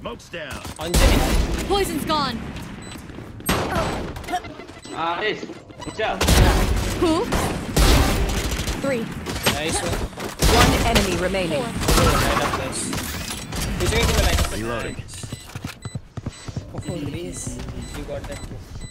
Smoke's down. On Jenny. Poison's gone. Nice. Good job. Who? 3. Nice one. One enemy remaining. He's waiting in the line. Reloading. Oh, Reese. You got that too.